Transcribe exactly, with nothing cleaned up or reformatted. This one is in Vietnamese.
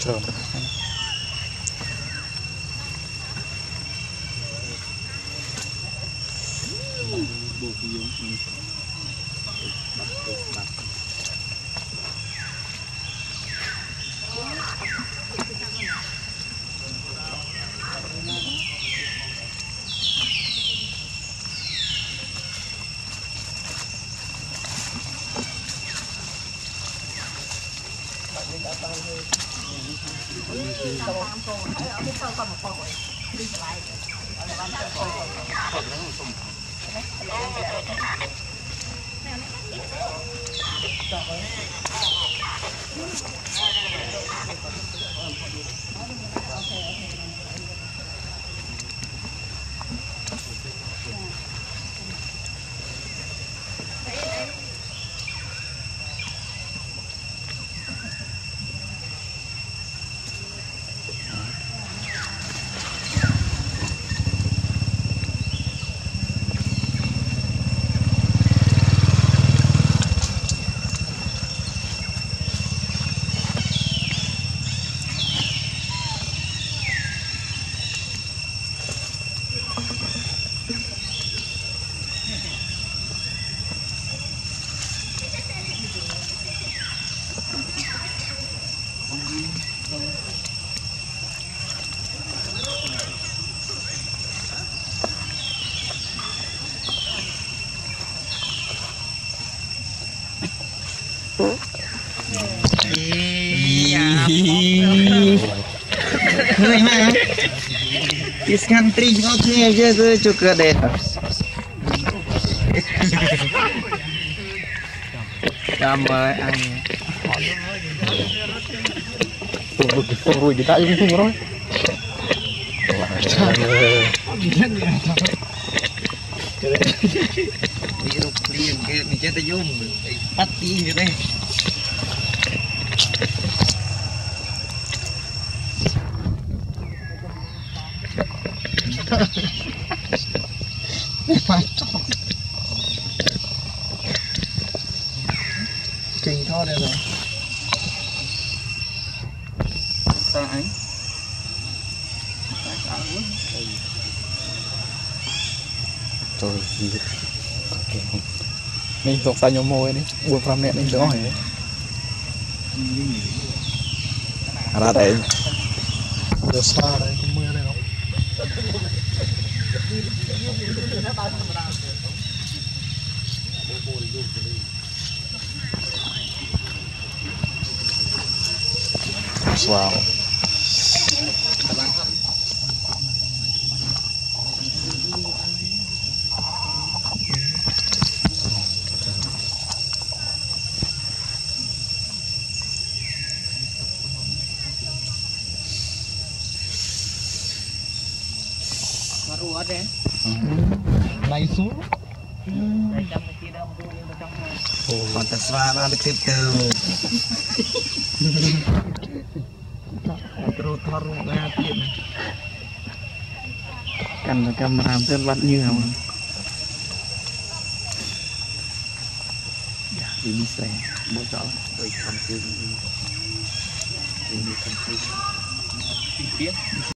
rồi Người mà cái scan tri nó nghe chứ cho cơ đẹp cảm ơn anh rồi người ta cũng không nói mình chết tay dung bắt tí như đây kinh thôi đây rồi sao anh trời gì mình thuộc sao nhóm môi đi buồn from nè mình đó hả ra đây giờ xa đây có mưa đây không wow ruột đấy này xuống còn ta xóa ra được tiếp từ rồi thor ra tiếp cần camera tên bắt như nào đi đi xe bố chó rồi cầm tiêu đi đi cầm tiêu